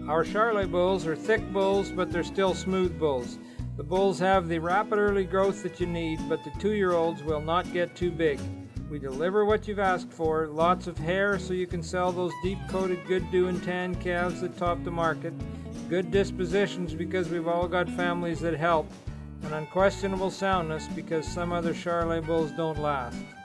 Our Charolais Bulls are thick bulls, but they're still smooth bulls. The bulls have the rapid early growth that you need, but the 2-year-olds will not get too big. We deliver what you've asked for, lots of hair so you can sell those deep-coated, good-doing tan calves that top the market, good dispositions because we've all got families that help, and unquestionable soundness because some other Charolais Bulls don't last.